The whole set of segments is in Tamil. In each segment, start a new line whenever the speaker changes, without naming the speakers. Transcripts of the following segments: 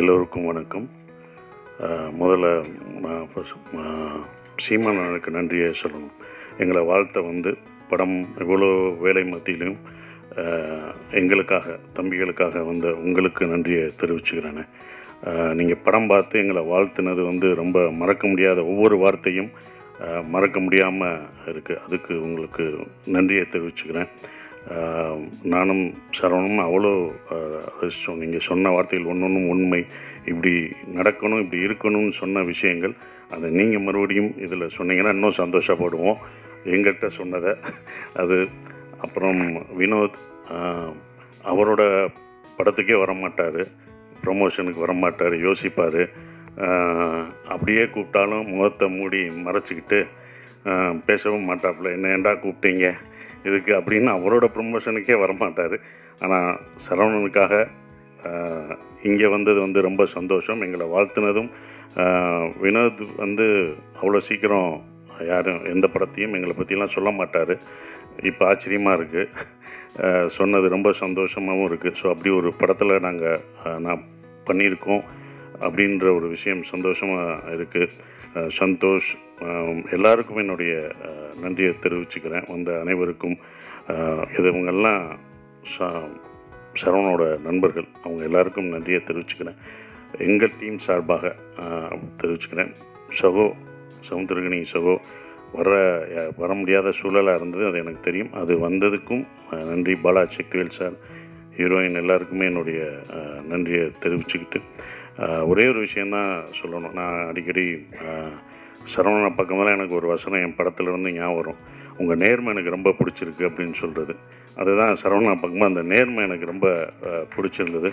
எல்லோருக்கும் வணக்கம். முதல்ல நான் சீமானனுக்கு நன்றியை சொல்லணும். எங்களை வாழ்த்த படம் இவ்வளோ வேலை மத்தியிலும் எங்களுக்காக தம்பிகளுக்காக உங்களுக்கு நன்றியை தெரிவிச்சுக்கிறேன். நீங்கள் படம் பார்த்து எங்களை வாழ்த்துனது ரொம்ப மறக்க முடியாத ஒவ்வொரு வார்த்தையும் மறக்க முடியாமல் இருக்குது. அதுக்கு உங்களுக்கு நன்றியை தெரிவிச்சுக்கிறேன். நானும் சரவணும் அவ்வளோ நீங்கள் சொன்ன வார்த்தைகள் ஒன்றொன்றும் உண்மை. இப்படி நடக்கணும், இப்படி இருக்கணும்னு சொன்ன விஷயங்கள் அதை நீங்கள் மறுபடியும் இதில் சொன்னீங்கன்னா இன்னும் சந்தோஷப்படுவோம். எங்கிட்ட சொன்னதை அது அப்புறம் வினோத் அவரோட படத்துக்கே வரமாட்டார், ப்ரமோஷனுக்கு வரமாட்டார், யோசிப்பார். அப்படியே கூப்பிட்டாலும் முகத்தை மூடி மறைச்சிக்கிட்டு பேசவும் மாட்டாப்புல. என்ன ஏண்டா கூப்பிட்டீங்க இதுக்கு அப்படின்னு அவரோட ப்ரமோஷனுக்கே வரமாட்டார். ஆனால் சரவணனுக்காக இங்கே வந்தது ரொம்ப சந்தோஷம். எங்களை வாழ்த்துனதும் வினோத் அவ்வளோ சீக்கிரம் யாரும் எந்த படத்தையும் எங்களை பற்றிலாம் சொல்ல மாட்டார். இப்போ ஆச்சரியமாக இருக்குது, சொன்னது ரொம்ப சந்தோஷமாகவும் இருக்குது. ஸோ அப்படி ஒரு படத்தில் நான் பண்ணியிருக்கோம் அப்படின்ற ஒரு விஷயம் சந்தோஷமாக இருக்குது. சந்தோஷ் எல்லாருக்கும் என்னுடைய நன்றியை தெரிவிச்சுக்கிறேன். அனைவருக்கும் இவங்கெல்லாம் சரவணோட நண்பர்கள், அவங்க எல்லாருக்கும் நன்றியை தெரிவிச்சுக்கிறேன். எங்கள் டீம் சார்பாக தெரிவிச்சுக்கிறேன். சமுத்திரகனி சகோ வர முடியாத சூழலாக இருந்தது, அது எனக்கு தெரியும். அது வந்ததுக்கும் நன்றி. பாலா சக்திவேல் சார், ஹீரோயின் எல்லாருக்குமே என்னுடைய நன்றியை தெரிவிச்சுக்கிட்டு ஒரே ஒரு விஷயந்தான் சொல்லணும். நான் அடிக்கடி சரவணனை பக்கமெல்லாம் எனக்கு ஒரு வசனம் என் படத்துலேருந்து ஞாபகம் வரும். உங்கள் நேர்மை எனக்கு ரொம்ப பிடிச்சிருக்கு அப்படின்னு சொல்கிறது. அதுதான் சரவணனை பக்கமாக அந்த நேர்மை எனக்கு ரொம்ப பிடிச்சிருந்தது.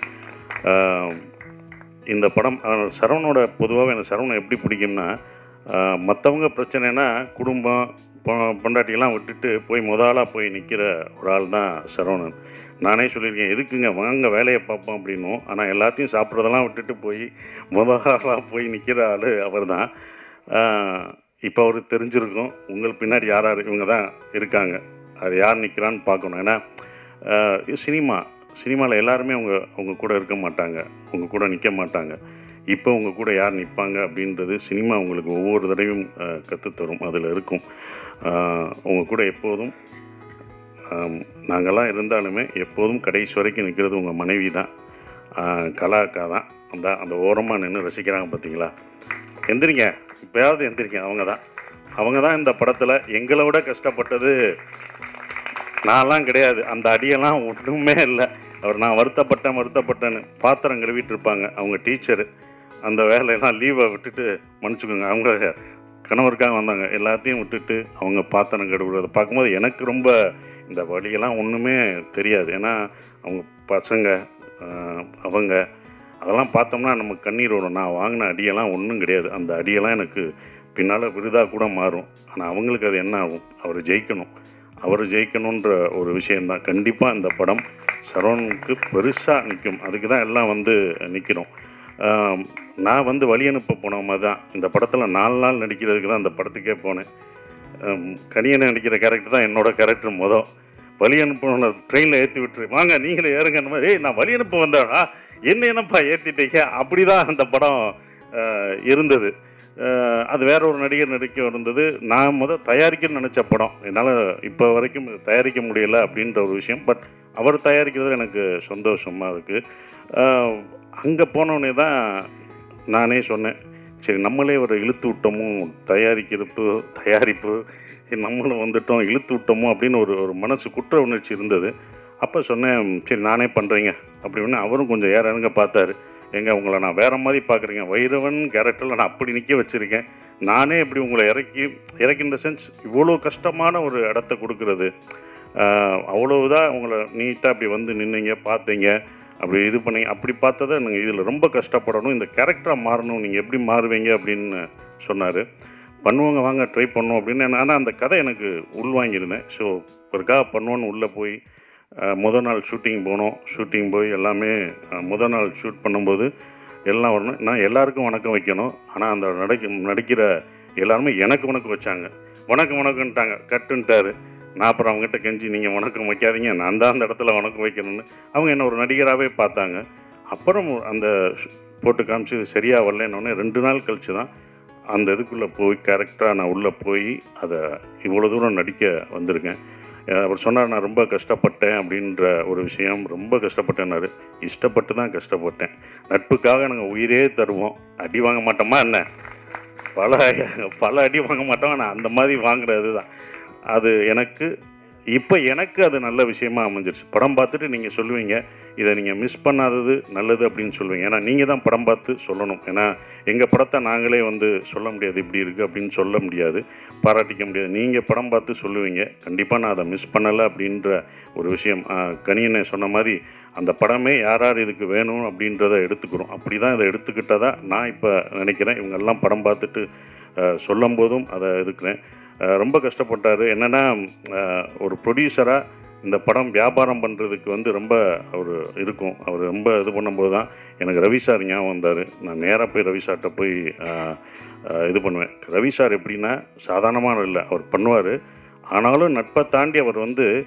இந்த படம் சரவணோட பொதுவாகவே எனக்கு சரவணன் எப்படி பிடிக்கும்னா, மற்றவங்க பிரச்சனைனா குடும்பம் பொண்டாட்டியெல்லாம் விட்டுட்டு போய் முதலாக போய் நிற்கிற ஒரு ஆள் தான் சரவணன். நானே சொல்லியிருக்கேன், எதுக்குங்க வாங்க வேலையை பார்ப்போம் அப்படின்னும். ஆனால் எல்லாத்தையும் சாப்பிட்றதெல்லாம் விட்டுட்டு போய் முதலாக போய் நிற்கிற ஆள் அவர் தான். இப்போ அவருக்கு தெரிஞ்சிருக்கும் உங்களுக்கு பின்னாடி யார் இவங்க தான் இருக்காங்க, அது யார் நிற்கிறான்னு பார்க்கணும். ஏன்னா சினிமாவில் எல்லாருமே அவங்க கூட இருக்க மாட்டாங்க, அவங்க கூட நிற்க மாட்டாங்க. இப்போ உங்கள் கூட யார் நிற்பாங்க அப்படின்றது சினிமா உங்களுக்கு ஒவ்வொரு தடவையும் கற்றுத்தரும். அதில் இருக்கும். உங்கள் கூட எப்போதும் நாங்கள்லாம் இருந்தாலுமே எப்போதும் கடைசி வரைக்கும் நிற்கிறது உங்கள் மனைவி தான், கலாக்கா தான். அந்த ஓரமாக நின்று ரசிக்கிறாங்க பார்த்தீங்களா? எந்திரிங்க, இப்போயாவது எந்திரிங்க. அவங்க தான் இந்த படத்தில் எங்களை விட கஷ்டப்பட்டது. நான்லாம் கிடையாது, அந்த அடியெல்லாம் ஒன்றுமே இல்லை. நான் வருத்தப்பட்டேன்னு பாத்திரம் கழுவிட்டு இருப்பாங்க. அவங்க டீச்சரு, அந்த வேலையெல்லாம் லீவை விட்டுட்டு மன்னிச்சுக்கோங்க, அவங்க கணவருக்காக வந்தாங்க. எல்லாத்தையும் விட்டுட்டு அவங்க பாத்திரம் கழுவுறதை பார்க்கும்போது எனக்கு ரொம்ப இந்த வழியெல்லாம் ஒன்றுமே தெரியாது. ஏன்னா அவங்க பசங்க அவங்க அதெல்லாம் பார்த்தோம்னா நம்ம கண்ணீர் வரும். நான் வாங்கின அடியெல்லாம் ஒன்றும் கிடையாது. அந்த அடியெல்லாம் எனக்கு பின்னால் விருதாக கூட மாறும். ஆனால் அவங்களுக்கு அது என்ன ஆகும்? அவர் ஜெயிக்கணுன்ற ஒரு விஷயந்தான். கண்டிப்பாக இந்த படம் சரவணனுக்கு பெருசாக நிற்கும். அதுக்கு தான் எல்லாம் நிற்கிறோம். நான் வழி அனுப்ப போன மாதிரி தான் இந்த படத்தில் 4 நாள் நடிக்கிறதுக்கு தான் அந்த படத்துக்கே போனேன். கனியனை நடிக்கிற கேரக்டர் தான் என்னோட கேரக்டர். வழி அனுப்ப ட்ரெயினில் ஏற்றி விட்டுரு, வாங்க நீங்களே ஏறுங்க அந்த மாதிரி. நான் வழி அனுப்ப வந்தேனா, என்னப்பா ஏற்றிட்டீங்க? அப்படி தான் அந்த படம் இருந்தது. அது வேற ஒரு நடிகர் நடிக்க இருந்தது. நான் தயாரிக்கணும்னு நினச்ச படம் என்னால் இப்போ வரைக்கும் தயாரிக்க முடியலை அப்படின்ற ஒரு விஷயம். பட் அவர் தயாரிக்கிறது எனக்கு சந்தோஷமாக இருக்குது. அங்கே போனோடனே தான் நானே சொன்னேன், சரி நம்மளே ஒரு இழுத்து விட்டோமோ, தயாரிப்பு நம்மளும் வந்துட்டோம், இழுத்து விட்டோமோ அப்படின்னு ஒரு மனசு குற்ற உணர்ச்சி இருந்தது. அப்போ சொன்னேன், சரி நானே பண்ணுறீங்க அப்படின்னு. அவரும் கொஞ்சம் ஏறங்க பார்த்தாரு. உங்களை நான் வேறு மாதிரி பார்க்குறீங்க, வைரவன் கேரக்டரில் நான் அப்படி நிற்க வச்சுருக்கேன், நானே இப்படி உங்களை இறக்கி இந்த சென்ஸ் இவ்வளோ கஷ்டமான ஒரு இடத்த கொடுக்குறது, அவ்வளவுதான் உங்களை நீட்டாக அப்படி நின்னீங்க, பார்த்தீங்க, அப்படி இது பண்ணீங்க, அப்படி பார்த்ததை நீங்கள் இதில் ரொம்ப கஷ்டப்படணும், இந்த கேரக்டராக மாறணும், நீங்கள் எப்படி மாறுவீங்க அப்படின்னு சொன்னார். பண்ணுவோங்க, வாங்க ட்ரை பண்ணுவோம் அப்படின்னு. ஆனால் அந்த கதை எனக்கு உள்வாங்கியிருந்தேன். ஸோ ஒருக்காக பண்ணுவோன்னு உள்ளே போய் முதல் நாள் ஷூட்டிங் போய் எல்லாமே முதல் நாள் ஷூட் பண்ணும்போது எல்லாம் வரணும். நான் எல்லாருக்கும் வணக்கம் வைக்கணும். ஆனால் அந்த நடிக்கிற எல்லாருமே எனக்கு வணக்கம் வச்சாங்க. வணக்கம்ட்டாங்க, கட்டுன்ட்டாரு. நான் அப்புறம் அவங்ககிட்ட கெஞ்சி, நீங்கள் வணக்கம் வைக்காதீங்க, நான் தான் அந்த இடத்துல வணக்கம் வைக்கணும்னு. அவங்க என்ன ஒரு நடிகராகவே பார்த்தாங்க. அப்புறம் அந்த போட்டு காமிச்சு இது சரியாக வரலன்னொடனே 2 நாள் கழிச்சு தான் அந்த இதுக்குள்ளே போய் கேரக்டராக நான் உள்ளே போய் அதை இவ்வளோ தூரம் நடிக்க வந்திருக்கேன். அவர் சொன்னார், நான் ரொம்ப கஷ்டப்பட்டேன் அப்படின்ற ஒரு விஷயம். ரொம்ப கஷ்டப்பட்டேன்னாரு. இஷ்டப்பட்டு தான் கஷ்டப்பட்டேன். நட்புக்காக நாங்கள் உயிரே தருவோம். அடி வாங்க மாட்டோமா என்ன? பல அடி வாங்க மாட்டோம். ஆனால் அந்த மாதிரி வாங்குறது தான் அது எனக்கு அது நல்ல விஷயமா அமைஞ்சிருச்சு. படம் பார்த்துட்டு நீங்கள் சொல்லுவீங்க, இதை நீங்கள் மிஸ் பண்ணாதது நல்லது அப்படின்னு சொல்லுவீங்க. ஏன்னா நீங்கள் தான் படம் பார்த்து சொல்லணும். ஏன்னா எங்கள் படத்தை நாங்களே சொல்ல முடியாது, இப்படி இருக்குது அப்படின்னு சொல்ல முடியாது, பாராட்டிக்க முடியாது. நீங்கள் படம் பார்த்து சொல்லுவீங்க. கண்டிப்பாக நான் அதை மிஸ் பண்ணலை அப்படின்ற ஒரு விஷயம். கனியனை சொன்ன மாதிரி அந்த படமே யார் இதுக்கு வேணும் அப்படின்றத எடுத்துக்கிறோம். அப்படி தான் இதை எடுத்துக்கிட்டதா நான் இப்போ நினைக்கிறேன். இவங்கெல்லாம் படம் பார்த்துட்டு சொல்லும் போதும் அதை இருக்கிறேன். ரொம்ப கஷ்டப்பட்டார். என்னென்னா ஒரு ப்ரொடியூசராக இந்த படம் வியாபாரம் பண்ணுறதுக்கு ரொம்ப இருக்கும். அவர் ரொம்ப இது பண்ணும்போது தான் எனக்கு ரவி சார் ஞாபகம் வந்தார். நான் நேராக போய் ரவி சார்கிட்ட போய் இது பண்ணுவேன். ரவி சார் எப்படின்னா சாதாரணமான இல்லை, அவர் பண்ணுவார். ஆனாலும் நட்பை தாண்டி அவர்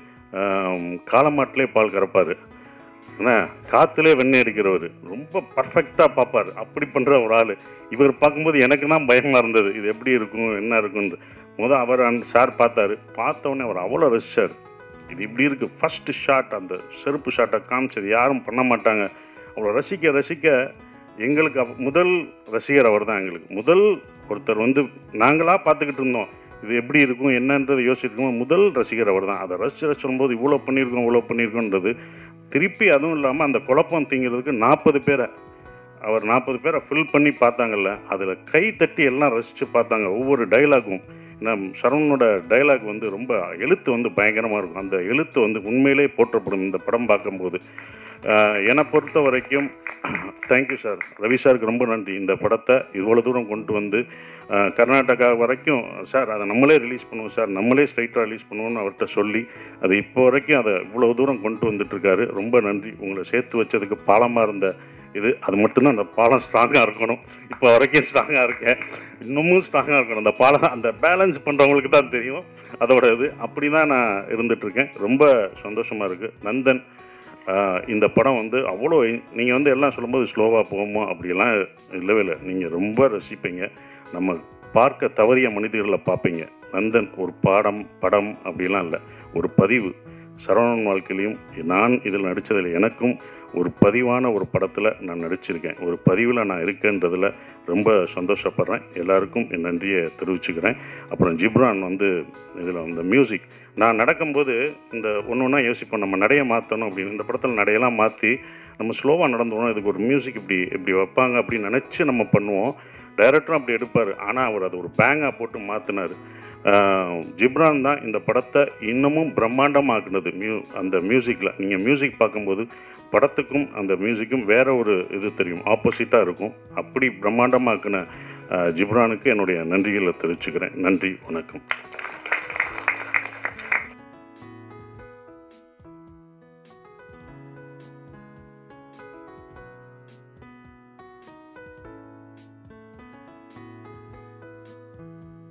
காலமாட்டிலே பால் கறப்பார். ஏன்னா காற்றுலே வெண்ணெய் அடிக்கிறவர். ரொம்ப பர்ஃபெக்டாக பார்ப்பார். அப்படி பண்ணுற ஒரு ஆள். இவர் பார்க்கும்போது எனக்கு தான் பயமாக இருந்தது, இது எப்படி இருக்கும் என்ன இருக்குன்னு. அவர் அந்த சார் பார்த்தோன்னே அவர் அவ்வளோ ரசிச்சார். இது இப்படி இருக்குது. ஃபஸ்ட்டு ஷாட், அந்த செருப்பு ஷாட்டை காமிச்சது யாரும் பண்ண மாட்டாங்க. அவ்வளோ ரசிக்க எங்களுக்கு முதல் ரசிகர் அவர் தான். எங்களுக்கு முதல் ஒருத்தர் நாங்களாக பார்த்துக்கிட்டு இருந்தோம் இது எப்படி இருக்கும் என்னன்றது யோசிச்சிருக்கோம். முதல் ரசிகர் அவர் தான். அதை ரசிச்சு சொல்லும்போது இவ்வளோ பண்ணியிருக்கோன்றது திருப்பி. அதுவும் இல்லாமல் அந்த குழப்பம் தீங்கிறதுக்கு 40 பேரை அவர் 40 பேரை ஃபில் பண்ணி பார்த்தாங்கல்ல, அதில் கை தட்டி எல்லாம் ரசித்து பார்த்தாங்க. ஒவ்வொரு டைலாகும் சரவணனோட டைலாக் ரொம்ப எழுத்து பயங்கரமாக இருக்கும். அந்த எழுத்து உண்மையிலே போற்றப்படும் இந்த படம் பார்க்கும்போது. என்னை பொறுத்த வரைக்கும் தேங்க்யூ சார், ரவி சாருக்கு ரொம்ப நன்றி. இந்த படத்தை இவ்வளோ தூரம் கொண்டு கர்நாடகா வரைக்கும் சார் அதை நம்மளே ரிலீஸ் பண்ணுவோம் சார், நம்மளே ஸ்ட்ரைட்டாக ரிலீஸ் பண்ணுவோம்னு அவர்கிட்ட சொல்லி அது இப்போ வரைக்கும் அதை இவ்வளோ தூரம் கொண்டு வந்துட்டுருக்காரு. ரொம்ப நன்றி. உங்களை சேர்த்து வச்சதுக்கு பாலமாக இருந்த அது மட்டும்தான். அந்த பாலம் ஸ்ட்ராங்காக இருக்கணும். இப்போ வரைக்கும் ஸ்ட்ராங்காக இருக்கேன், இன்னமும் ஸ்ட்ராங்காக இருக்கணும். அந்த பாலம் அந்த பேலன்ஸ் பண்ணுறவங்களுக்கு தான் தெரியும் அதோட அப்படி தான் நான் இருந்துகிட்ருக்கேன். ரொம்ப சந்தோஷமாக இருக்குது. நந்தன் இந்த படம் அவ்வளோ நீங்கள் எல்லாம் சொல்லும்போது ஸ்லோவாக போகுமோ அப்படியெல்லாம் இல்லவே இல்லை. நீங்கள் ரொம்ப ரசிப்பீங்க. நம்ம பார்க்க தவறிய மனிதர்களை பார்ப்பீங்க. நந்தன் ஒரு படம் அப்படிலாம் இல்லை, ஒரு பதிவு. சரவணன் வாழ்க்கையிலையும் நான் இதில் நடித்ததில் எனக்கும் ஒரு பதிவான ஒரு படத்தில் நான் நடிச்சிருக்கேன். ஒரு பதிவில் நான் இருக்கேன்றதில் ரொம்ப சந்தோஷப்படுறேன். எல்லாருக்கும் என் நன்றியை தெரிவிச்சுக்கிறேன். அப்புறம் ஜிப்ரான் இதில் அந்த மியூசிக் நான் நடக்கும்போது இந்த ஒன்றா யோசிப்போம், நம்ம நடையை மாற்றணும் அப்படின்னு. இந்த படத்தில் நடையெல்லாம் மாற்றி நம்ம ஸ்லோவாக நடந்துவோம், இதுக்கு ஒரு மியூசிக் இப்படி வைப்பாங்க அப்படின்னு நினச்சி நம்ம பண்ணுவோம். டைரக்டரும் அப்படி எடுப்பார். ஆனால் அவர் அது ஒரு பேங்காக போட்டு மாற்றினார். ஜிப்ரான் தான் இந்த படத்தை இன்னமும் பிரம்மாண்டமாக்குனது. அந்த மியூசிக்கில் நீங்கள் மியூசிக் பார்க்கும்போது படத்துக்கும் அந்த மியூசிக்கும் வேற ஒரு இது தெரியும், ஆப்போசிட்டாக இருக்கும். அப்படி பிரம்மாண்டமாக்குன ஜிப்ரானுக்கு என்னுடைய நன்றிகளை தெரிவிச்சுக்கிறேன். நன்றி, வணக்கம்.